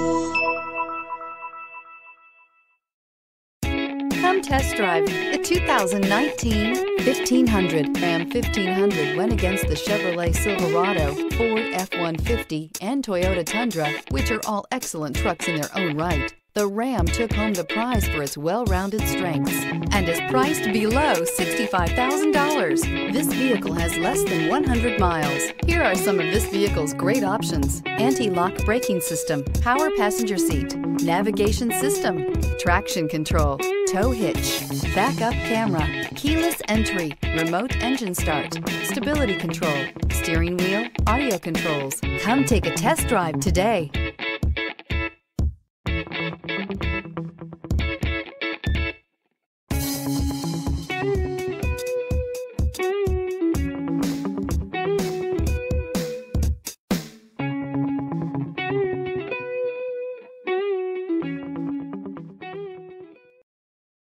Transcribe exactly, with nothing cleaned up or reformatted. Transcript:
Come test drive the two thousand nineteen fifteen hundred. Ram fifteen hundred went against the Chevrolet Silverado, Ford F one fifty, and Toyota Tundra, which are all excellent trucks in their own right. The Ram took home the prize for its well-rounded strengths and is priced below sixty-five thousand dollars. This vehicle has less than one hundred miles. Here are some of this vehicle's great options: anti-lock braking system, power passenger seat, navigation system, traction control, tow hitch, backup camera, keyless entry, remote engine start, stability control, steering wheel audio controls. Come take a test drive today.